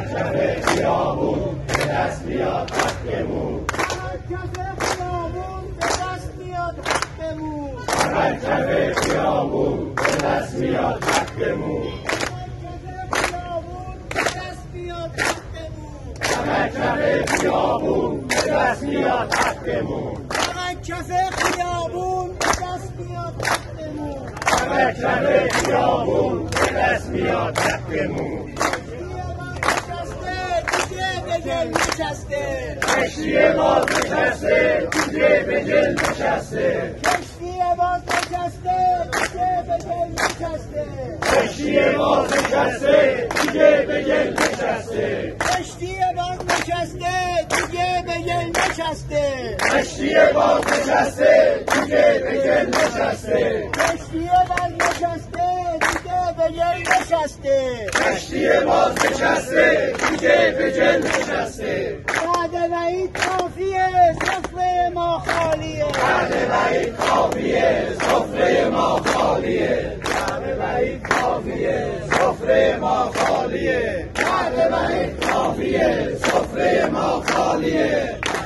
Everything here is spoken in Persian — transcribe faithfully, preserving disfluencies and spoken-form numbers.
کف خیابون به دست میاد حقمون، فقط کف خیابون به دست میاد حقمون، فقط کف خیابون به دست میاد حقمون، فقط کف خیابون به دست میاد حقمون، فقط کف خیابون به دست میاد حقمون. کشتی باز نشسته دیگه به گل نشسته، کشتی باز نشسته دیگه به گل نشسته، کشتی باز نشسته دیگه به گل نشسته، کشتی باز نشسته دیگه به گل نشسته، کشتی باز نشسته دیگه به گل نشسته، کشتی باز نشسته دیگه به گل نشسته، کشتی باز نشسته دیگه به گل نشسته. بعد وعید کافیه سفره ما خالیه، بعد وعید کافیه سفره ما خالیه، بعد وعید کافیه سفره ما خالیه، بعد وعید کافیه سفره ما خالیه.